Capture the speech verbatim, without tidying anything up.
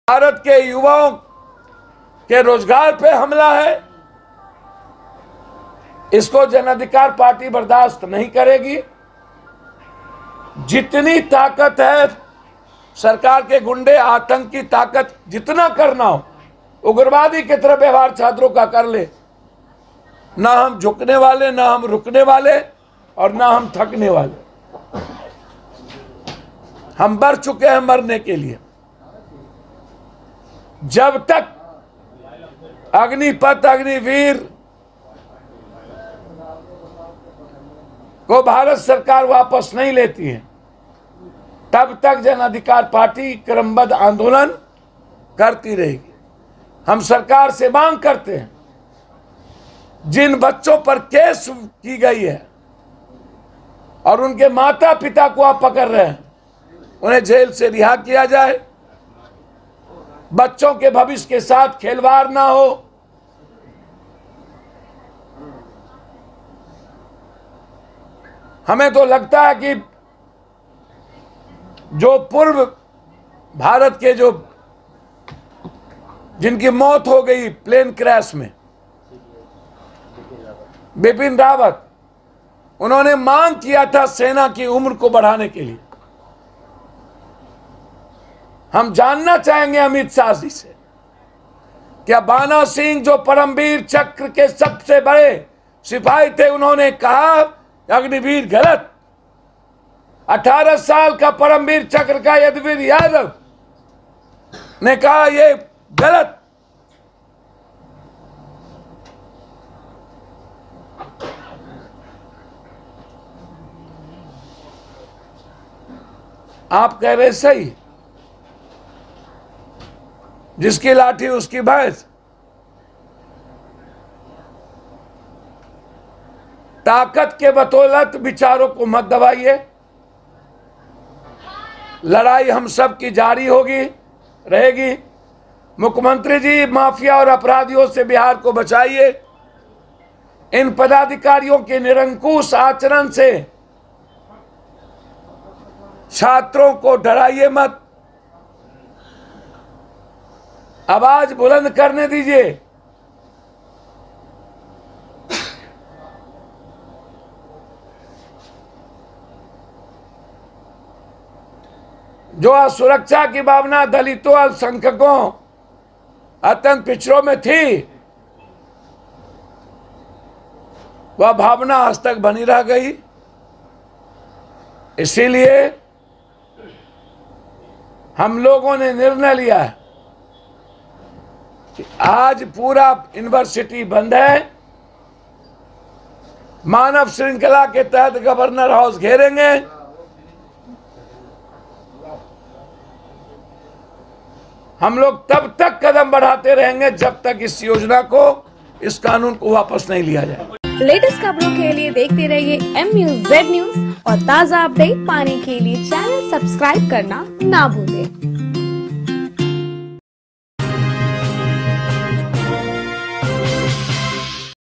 भारत के युवाओं के रोजगार पे हमला है। इसको जन अधिकार पार्टी बर्दाश्त नहीं करेगी। जितनी ताकत है सरकार के गुंडे आतंकी ताकत जितना करना हो उग्रवादी की तरह व्यवहार छात्रों का कर ले। ना हम झुकने वाले, ना हम रुकने वाले और ना हम थकने वाले। हम मर चुके हैं मरने के लिए। जब तक अग्निपथ अग्निवीर को भारत सरकार वापस नहीं लेती है तब तक जन अधिकार पार्टी क्रमबद्ध आंदोलन करती रहेगी। हम सरकार से मांग करते हैं, जिन बच्चों पर केस की गई है और उनके माता पिता को आप पकड़ रहे हैं, उन्हें जेल से रिहा किया जाए। बच्चों के भविष्य के साथ खिलवाड़ ना हो। हमें तो लगता है कि जो पूर्व भारत के जो जिनकी मौत हो गई प्लेन क्रैश में, बिपिन रावत, उन्होंने मांग किया था सेना की उम्र को बढ़ाने के लिए। हम जानना चाहेंगे अमित शाह जी से, क्या बाना सिंह जो परमवीर चक्र के सबसे बड़े सिपाही थे, उन्होंने कहा अग्निवीर गलत? अठारह साल का परमवीर चक्र का यदुवीर यादव ने कहा ये गलत। आप कह रहे सही, जिसकी लाठी उसकी भैंस। ताकत के बदौलत विचारों को मत दबाइए। लड़ाई हम सब की जारी होगी, रहेगी। मुख्यमंत्री जी, माफिया और अपराधियों से बिहार को बचाइए। इन पदाधिकारियों के निरंकुश आचरण से छात्रों को डराइए मत। आवाज बुलंद करने दीजिए। जो सुरक्षा की भावना दलितों, अल्पसंख्यकों, अत्यंत पिछड़ों में थी, वह भावना आज तक बनी रह गई। इसीलिए हम लोगों ने निर्णय लिया है कि आज पूरा यूनिवर्सिटी बंद है। मानव श्रृंखला के तहत गवर्नर हाउस घेरेंगे। हम लोग तब तक कदम बढ़ाते रहेंगे जब तक इस योजना को, इस कानून को वापस नहीं लिया जाए। लेटेस्ट खबरों के लिए देखते रहिए एम न्यूज़ जेड न्यूज़ और ताज़ा अपडेट पाने के लिए चैनल सब्सक्राइब करना ना भूलें।